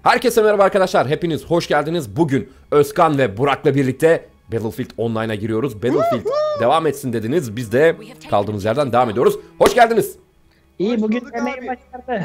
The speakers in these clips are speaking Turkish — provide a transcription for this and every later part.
Herkese merhaba arkadaşlar. Hepiniz hoş geldiniz. Bugün Özkan ve Burak'la birlikte Battlefield Online'a giriyoruz. Battlefield devam etsin dediniz. Biz de kaldığımız yerden devam ediyoruz. Hoş geldiniz. İyi bugün emeğim başardı.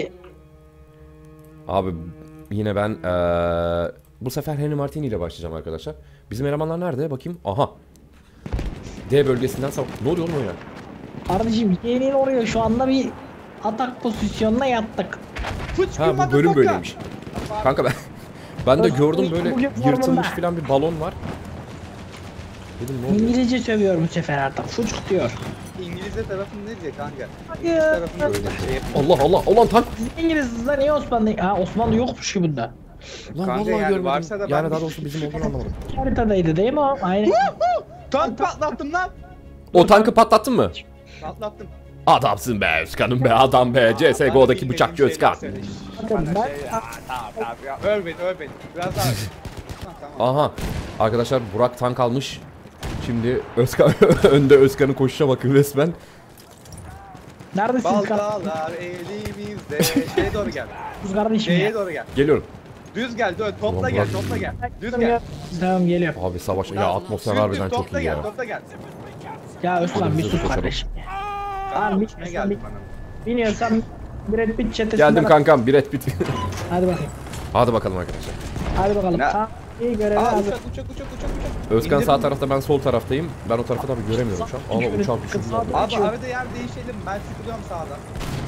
Abi yine ben bu sefer Henry Martini ile başlayacağım arkadaşlar. Bizim elemanlar nerede? Bakayım. Aha. D bölgesinden sağ. Ne oluyor oğlum ya? Kardeşim yeni oraya şu anda bir atak pozisyonuna yattık. Ha bu bölüm böyleymiş. Kanka ben de gördüm böyle yırtılmış falan bir balon var. Dedim ne oluyor? İngilizce sövüyor bu sefer artık. Çocuk diyor. İngilizce tarafındayız ya kanka. Hayır. Tarafında öyle şey. Allah Allah. Ulan tank. Siz İngiliziz lan niye Osmanlı? Ha Osmanlı yokmuş ki bunda. Lan Kanka vallahi yani görmedim. varsa da ben- Yani daha doğrusu bizim olduğunu anlamadım. Haritadaydı değil mi o? Aynen. Tank patlattım lan. O tankı patlattın mı? Patlattım. Adamsın be Özkan'ım be adam be. CSGO'daki bıçakçı Özkan. Bakın ben... Tamam. Öl beni. Biraz daha. Tamam. Aha. Arkadaşlar Burak tank almış. Şimdi Özkan önde Özkan'ın koşuşa bakın resmen. Neredesin kardeşim? Baltalar elimizde. Şeye doğru gel. Kız kardeşim Şeye ya. doğru gel. Geliyorum. Düz gel. Topla Ulan gel. bırak. Topla gel. Düz gel. Tamam geliyor. Abi savaş ya atmosfer harbiden çok iyi ya. Topla gel. Ya Özkan bir sus Koşalım. kardeşim. Tamam, Abi, ne geldi bana? Biniyorsan Brad Pitt çetesinde Geldim bak. kankam Brad Pitt. Hadi bakayım. Hadi bakalım arkadaşlar. Hadi bakalım. Ne? Tamam. İyi görevi Aa hazır. uçak. Özkan İndir sağ bunu. tarafta ben sol taraftayım. Ben o tarafı tabii göremiyorum şu an. Ama uçak düşürdü. Abi arada yer değişelim. Ben sıkılıyorum sağdan.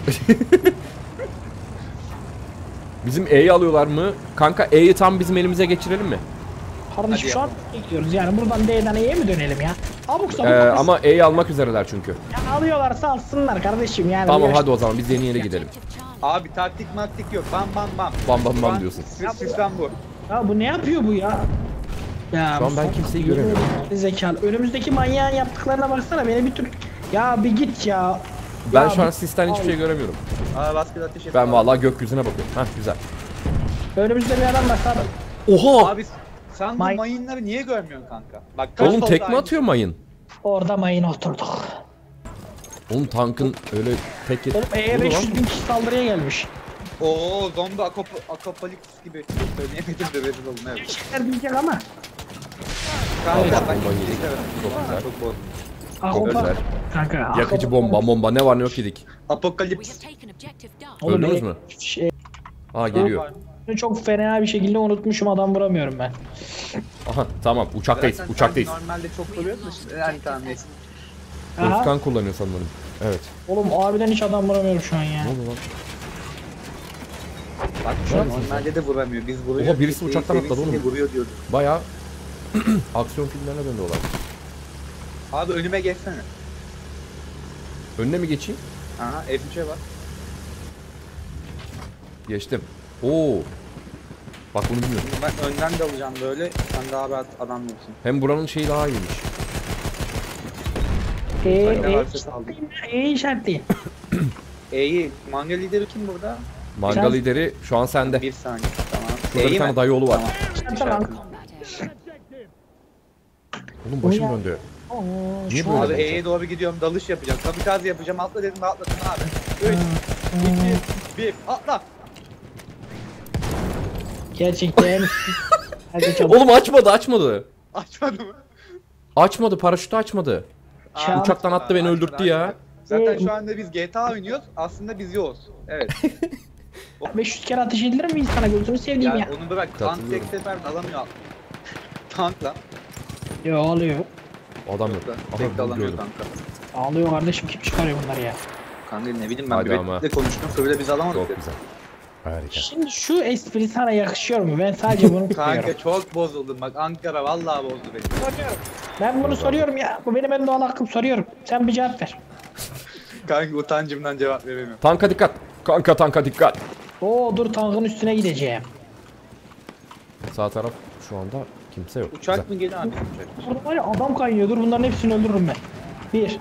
Bizim E'yi alıyorlar mı? Kanka E'yi tam bizim elimize geçirelim mi? Kardeşim Hadi şu an bekliyoruz yani buradan D'den E'ye mi dönelim ya? Abuk sabuk Ama E'yi almak üzereler çünkü. yani alıyorlarsa alsınlar kardeşim yani. Tamam Bu hadi o zaman biz yeni yere gidelim. Abi taktik yok. Bam. Bam bam Şu bam an diyorsun. Sistem bu. Ya bu ne yapıyor bu ya? Ya Şu an ben kimseyi göremiyorum. Zekalı. Önümüzdeki manyağın yaptıklarına baksana beni bir tür... Ya bir git ya. Ben Ya şu an bir- sisten hiçbir şey göremiyorum. Aa baskıda ateş et. Ben vallahi gökyüzüne bakıyorum. Hah güzel. Önümüzde bir adam var sana. Oha! Abi sen bu May- mayınları niye görmüyorsun kanka? Bak kaç Oğlum oldu tekme aynı- atıyor mayın. Orada mayın oturduk. Oğlum tankın öyle tek Oğlum E'ye Dur lan. 500 bin kişi saldırıya gelmiş. Oo zombi akapalips gibi. Söyleyemedim de rezil oldum evet. Şeyler diyecek ama. Kanka Evet, ben bomba yedik. İngilizce Çok güzel. çok bozdum. Ahopa. güzel. Kanka. Yakıcı ahopa- bomba ne var ne yok yedik. Apokalips. Oğlum, Öldünüz mü? Şey, Aa geliyor. çok fena bir şekilde unutmuşum adam vuramıyorum ben. Aha tamam uçaktayız Zaten uçaktayız. sen Normalde çok vuruyorsun da şimdi yani tamam neyse. Aha. Özkan kullanıyor sanırım. Evet. Oğlum harbiden hiç adam vuramıyorum şu an ya. Ne oldu lan? Bak şu an normalde de vuramıyor. Biz vuruyoruz. Oha, birisi uçaktan atladı Sevinsin oğlum. diye vuruyor diyorduk. Bayağı aksiyon filmlerine döndü olay. Abi önüme geçsene. Önüne mi geçeyim? Aha F3'e bak. Geçtim. Oo. Bak bunu bilmiyorum. Ben önden de alacağım böyle. Sen daha rahat adam vursun. Hem buranın şeyi daha iyiymiş. Ne varsa saldım. İşaretleyin. E'yi manga lideri kim burada? Manga Şans- lideri şu an sende. Bir saniye tamam. Şurada bir E'yi tane mi? dayı oğlu var. Tamam. İşaretleyin. Oğlum başım O ya. döndü. Oo, Niye şu böyle? an- Abi E'ye doğru gidiyorum dalış yapacağım. Kamikaze yapacağım atla dedim atladım abi. 3, 2, 1 atla. Gerçekten. Hadi çabuk. Oğlum açmadı. Açmadı mı? Açmadı paraşütü açmadı. Şans. Uçaktan attı beni Açmadı, öldürttü ya. açmadı. Zaten şu anda biz GTA oynuyoruz. Aslında biz yoğuz. Evet. 500 kere ateş edilir mi insana gözünü seveyim Yani ya. onu bırak. Tank tek Katılıyorum. seferde alamıyor. Tankla. Yo alıyor. Adam yok. Tek de Aha alamıyor gördüm. kanka. Ağlıyor kardeşim kim çıkarıyor bunları ya. Kanka ne bileyim ben Hadi ama. Brett'le konuştum. Söyle biz alamadık. Çok dedi. güzel. Harika. Şimdi şu espri sana yakışıyor mu? Ben sadece bunu soruyorum. Kanka çok bozuldum bak Ankara vallahi bozdu beni. Soruyorum. Ben bunu soruyorum ya. Bu benim en doğal hakkım soruyorum. Sen bir cevap ver. Kanka utancımdan cevap veremiyorum. Tanka dikkat. Kanka tanka dikkat. Oo dur tankın üstüne gideceğim. Sağ taraf şu anda kimse yok. Uçak Güzel. mı geliyor abi uçak? Burada var ya adam kaynıyor. Dur bunların hepsini öldürürüm ben. 1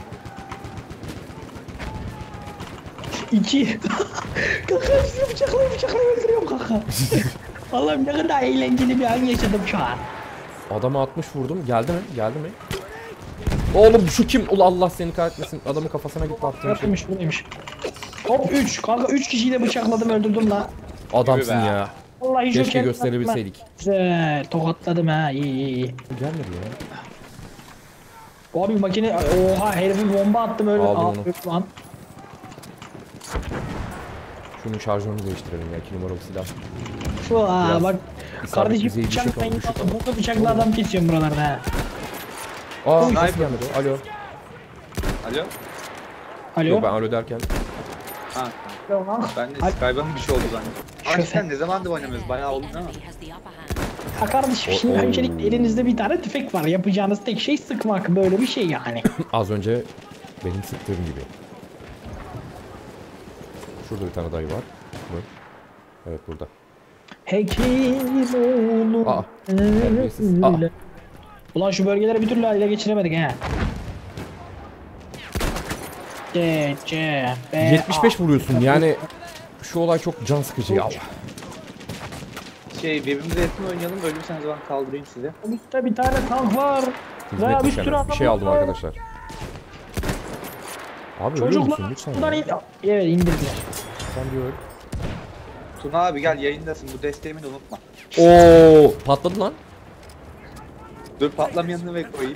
2 Kanka hepsini bıçaklayıp öldürüyorum kanka. Allah'ım ne kadar eğlenceli bir an yaşadım şu an. Adama 60 vurdum. Geldi mi? Geldi mi? Oğlum şu kim? Ulan Allah seni kahretmesin. Adamın kafasına gitti attığım şey. Buradaymış buradaymış. Hop 3 kanka 3 kişiyi de bıçakladım öldürdüm la. Adamsın Yürü be. ya. Vallahi Keşke Joker gösterebilseydik. Güzel. Tokatladım ha. İyi. Gelmedi ya. Abi makine oha herifi bomba attım öyle. Aldım onu. Lan. Şunun şarjörünü değiştirelim ya. 2 numaralı silah. Aa, Biraz bak isabet kardeşim düzeyi düşük bıçak ben düşük. burada bıçakla adam kesiyorum buralarda ha. Aa Sniper. nasıl gelmedi? Alo. Alo. Alo. Yok ben alo derken. Ha. Alo. Ben de Alo. Skype'ın bir şey oldu zannettim. Abi Şoför. sen ne zamandır oynamıyoruz? Bayağı oldu değil mi? Ha kardeşim şimdi Oo. öncelikle elinizde bir tane tüfek var. Yapacağınız tek şey sıkmak. Böyle bir şey yani. Az önce benim sıktığım gibi. Şurada bir tane dayı var. Mı? Evet burada. Hekim oğlum. Aa, terbiyesiz. Aa. Ulan şu bölgeleri bir türlü ele geçiremedik ha. C, B, 75 vuruyorsun yani. Şu olay çok can sıkıcı ya. Birbirimize yakın oynayalım. Ölürseniz ben kaldırayım sizi. Üstte bir tane tank var. Hizmet bir düşen sürü bir şey adam aldım var. arkadaşlar. Abi ölüyor musun Çocuklar lütfen buradan ya. Evet indirdiler. Sen bir öl. Tuna abi gel yayındasın. Bu desteğimi de unutma. Oo patladı lan. Dur patlamayanını ve koyayım.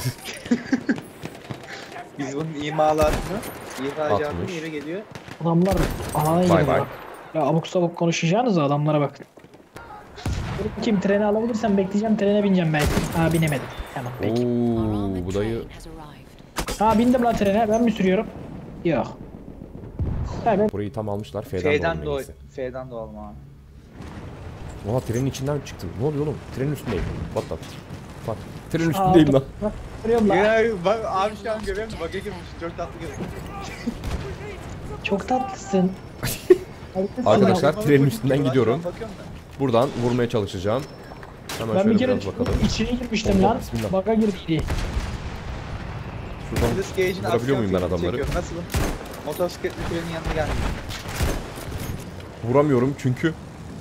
Biz bunun imalatını, ihracatını Atmış. yere geliyor. Adamlar alana Bay gidiyor. bay. Bak. Ya abuk sabuk konuşacağınız adamlara bakın. Kim treni alabilirsem bekleyeceğim trene bineceğim belki. Ha binemedim. Tamam peki. Oo bu dayı. Ha bindim lan trene ben mi sürüyorum? Yok. Ha ben Burayı tam almışlar. F'den F'den doğru doğ neyse. F'den doğalım abi. Oha trenin içinden çıktım. Ne oluyor oğlum? Trenin üstündeyim. What the fuck? Trenin üstündeyim lan. Bak, sürüyorum lan. Ya bak abi şu an görüyor musun? Bak girmiş. Çok tatlı görünüyor. Çok tatlısın. Harikasın Arkadaşlar ya. trenin üstünden gidiyorum. Bakıyorum da. Buradan vurmaya çalışacağım. Hemen Ben şöyle bir kere biraz bakalım. içine girmiştim Allah, lan. bismillah. Baka girdiydi. Şuradan Nicolas Cage'in vurabiliyor aksiyon muyum ben filmini adamları? çekiyorum. Nasıl? Motosikletli trenin yanına geldim. vuramıyorum çünkü.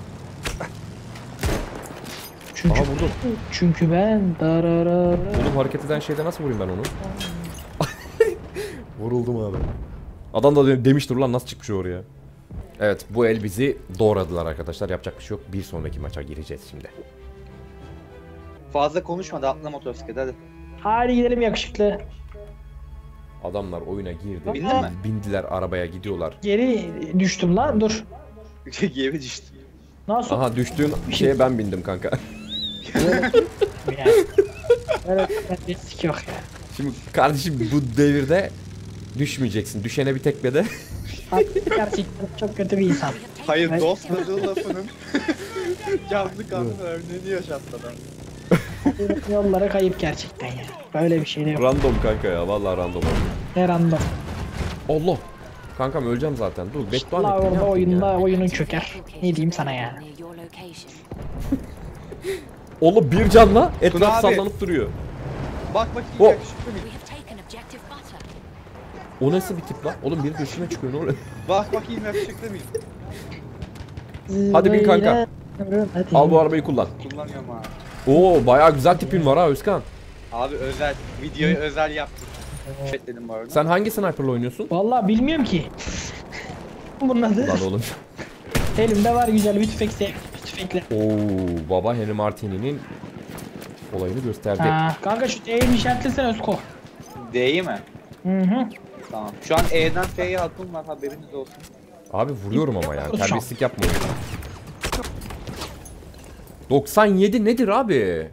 Çünkü Aha vurdum. çünkü ben dararara. Oğlum hareket eden şeyde nasıl vurayım ben onu? Vuruldum abi. Adam da demiştir ulan nasıl çıkmış oraya. Evet bu el bizi doğradılar arkadaşlar. Yapacak bir şey yok. Bir sonraki maça gireceğiz şimdi. Fazla konuşma da atla motosiklet hadi. Hadi gidelim yakışıklı. Adamlar oyuna girdi. Bindin mi? Bindiler arabaya gidiyorlar. Geri düştüm lan dur. Geri düştü. Nasıl? Aha düştüğün şeye ben bindim kanka. Yani. Evet, risk yok ya. Şimdi kardeşim bu devirde düşmeyeceksin. Düşene bir tekme de. Gerçekten çok kötü bir insan. Hayır Ben- dostladığı lafının canlı kanlı örneğini yaşattı adam. Yollara kayıp gerçekten ya. Böyle bir şey de yok. Random kanka ya. Vallahi random oldu. Ne random. Allah. Kankam öleceğim zaten. Dur beddua Allah ettim, ne orada yapayım ya? oyunun çöker. Ne diyeyim sana ya. Oğlum bir canla etraf Tuna abi. sallanıp duruyor. Bak bakayım Oh. yakışıklı mı? O nasıl bir tip lan? Oğlum biri de üstüne çıkıyor ne oluyor? Bak bakayım yakışıklı mıyım? Hadi bin kanka. Hadi. Al bu arabayı kullan. Kullanıyorum abi. Oo bayağı güzel tipin var ha Özkan. Abi özel, videoyu özel yaptık. Evet dedim bu arada. Sen hangi sniper'la oynuyorsun? Vallahi bilmiyorum ki. Bunun adı. Lan oğlum. Elimde var güzel bir tüfek tüfekle. Oo baba Henry Martini'nin olayını gösterdi. Ha, kanka şu D'yi işaretlesene Özko. D'yi mi? Hı hı. Tamam. Şu an E'den F'ye hakkım var haberiniz olsun. Abi vuruyorum ama yani Şu an. terbiyesizlik yapmayın. 97 nedir abi?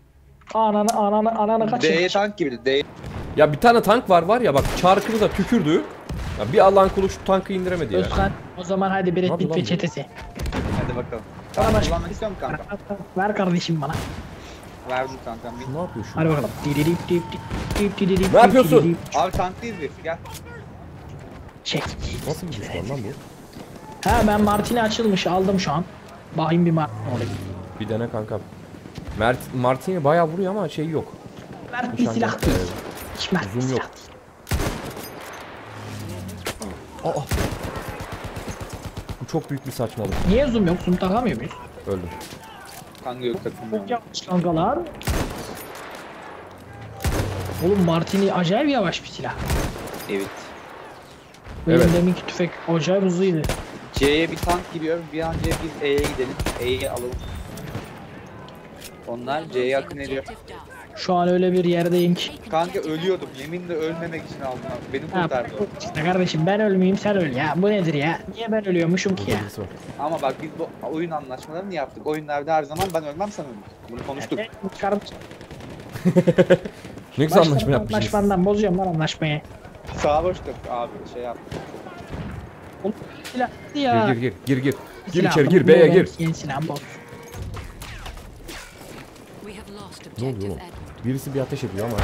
Ananı D'ye kaçır. tank gibiydi. D. Ya bir tane tank var ya bak çarkını da tükürdü. Ya bir Allah'ın kulu şu tankı indiremedi ya. Özkan o zaman hadi Brad Hadi Pitt lan ve bu. çetesi. Hadi bakalım. Bana Tank başka- kullanmak istiyor musun kanka? Ver kardeşim bana. Verdim kankam. Ne yapıyor şu? Hadi bakalım. Ne yapıyorsun? Abi tanklıyız biz gel. Çek. Nasıl bir düşman lan bu? Ha ben Martini açılmış aldım şu an. Bakayım bir Martini olayım. Bir dene kanka. Martini bayağı vuruyor ama şey yok. Mert bir Nişan silah yok. değil. Hiç Mert bir Zoom silah yok. değil. Aa. Bu çok büyük bir saçmalık. Niye zoom yok? Zoom takamıyor muyuz? Öldüm. Kanka yok takılmıyor. Çok yavaş kankalar. Oğlum Martini acayip yavaş bir silah. Evet. Benim Evet. deminki tüfek acayip hızlıydı. C'ye bir tank giriyor. Bir an önce biz E'ye gidelim. E'yi alalım. Onlar C'ye akın ediyor. Şu an öyle bir yerdeyim ki. Kanka ölüyordum. Yeminle ölmemek için aldım. Beni Ha, kurtardı o. işte kardeşim ben ölmeyeyim sen öl ya. Bu nedir ya? Niye ben ölüyormuşum ki Burada ya? birisi var. Ama bak biz bu oyun anlaşmalarını yaptık. Oyunlarda her zaman ben ölmem sen ölmem. Bunu konuştuk. Kardeşim, Ne güzel anlaşma yapmışsınız. Anlaşmadan bozuyorum lan anlaşmayı. Sarhoştuk abi şey yaptık. Oğlum, silah ya. Gir. Gir Silah içeri aldım, gir B'ye bu gir. Yeni silah boz. Ne oluyor oğlum? Birisi bir ateş ediyor ama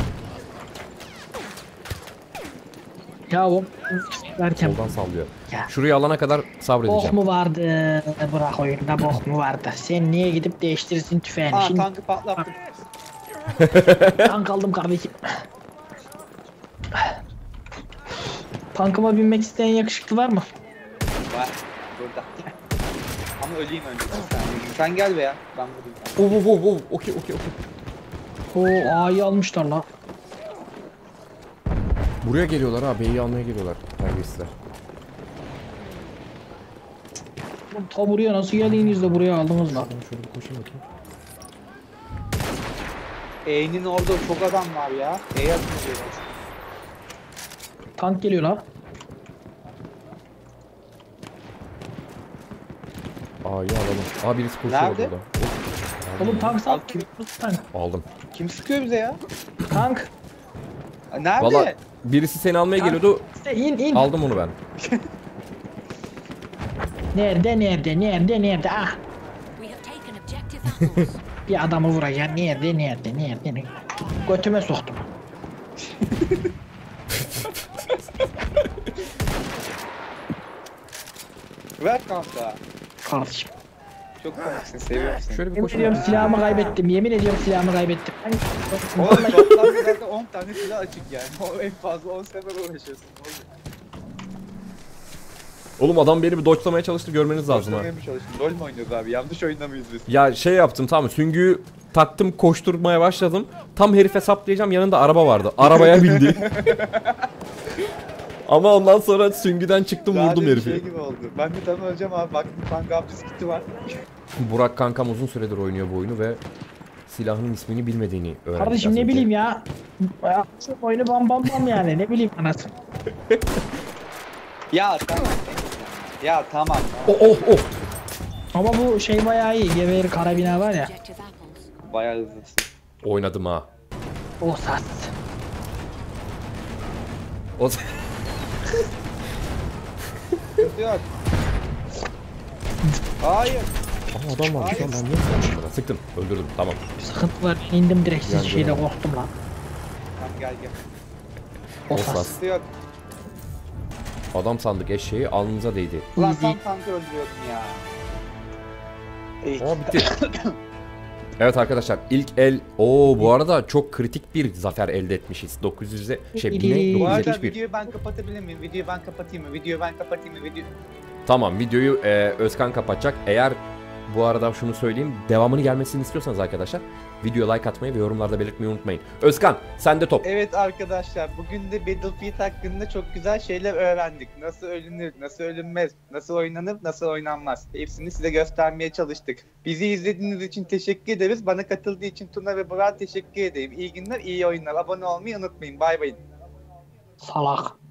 Ya o derken soldan sallıyor. Ya. Şurayı alana kadar bok sabredeceğim. mu vardı? Bırak oyunda bok mu vardı? Sen niye gidip değiştirirsin tüfeğini? Aa Şimdi tankı patlattım. tank aldım kardeşim. Tankıma binmek isteyen yakışıklı var mı? Var burada. Ama öleyim önce. Sen gel be ya. Ben buradayım. Okey. O A'yı almışlar la. Buraya geliyorlar ha. B'yi almaya geliyorlar. Terbiyesizler. Oğlum, ta buraya nasıl geldiğiniz de buraya aldınız la. Ben şöyle bir koşayım bakayım. E'nin orada çok adam var ya. E'ye akın ediyor. Tank geliyor la. A'yı alalım. Aa birisi koşuyor Nerede? burada. Oğlum tank sal. Al, kim- Tank. Aldım. Kim sıkıyor bize ya? Tank. Nerede? Valla birisi seni almaya geliyordu. İşte in. Aldım onu ben. Nerede? Ah. Bir adamı vuracağım. Nerede? Götüme soktum. Ver kanka. Kardeşim. Çok komiksin, seviyorum seni. Şöyle bir Yemin koşayım. ediyorum silahımı kaybettim. Yemin ediyorum silahımı kaybettim. Oğlum toplamda zaten 10 tane silah açık yani. O en fazla 10 sefer uğraşıyorsun. Oğlum adam beni bir dodge'lamaya çalıştı, görmeniz lazım ha. Boşuna mı çalıştın? Rol mü oynuyoruz abi? Yanlış oyunda mıyız biz? Ya şey yaptım, tamam, süngüyü taktım, koşturmaya başladım. Tam herife saplayacağım, yanında araba vardı. Arabaya bindi. Ama ondan sonra süngüden çıktım, Daha vurdum demin herifi. Şey gibi oldu. Ben de tam öleceğim abi. Baktım kanka hapis kiti var. Burak kankam uzun süredir oynuyor bu oyunu ve silahının ismini bilmediğini öğrendim. Kardeşim ne bileyim ya. Şu oyunu bam yani. Ne bileyim anasını. Ya tamam. Ya tamam. Oh. Ama bu şey bayağı iyi. Geveir karabina var ya. Bayağı hızlısın. Oynadım ha. O sas. O... Sıkıntı yok. Hayır. Aa, adam varmış lan, ben niye sıktım buna? Sıktım, öldürdüm, tamam. Sıkıntı var. İndim direkt siz Yani şeyde böyle. korktum lan. Tamam gel. O O sas. sas. Sıkıntı yok. Adam sandık eşeği alnınıza değdi. Ulan İyi tam değil. tankı öldürüyordun ya. Evet. Aa, bitti. Evet arkadaşlar, ilk el, bu arada çok kritik bir zafer elde etmişiz. 900'e Bu arada 971. videoyu ben kapatabilir miyim? Videoyu ben kapatayım mı? Tamam, videoyu Özkan kapatacak. Eğer bu arada şunu söyleyeyim, devamını gelmesini istiyorsanız arkadaşlar, videoya like atmayı ve yorumlarda belirtmeyi unutmayın. Özkan, sende top. Evet arkadaşlar, bugün de Battlefield hakkında çok güzel şeyler öğrendik. Nasıl ölünür, nasıl ölünmez, nasıl oynanır, nasıl oynanmaz. Hepsini size göstermeye çalıştık. Bizi izlediğiniz için teşekkür ederiz. Bana katıldığı için Tuna ve Burak'a teşekkür ederim. İyi günler, iyi oyunlar. Abone olmayı unutmayın. Bay bay. Salak.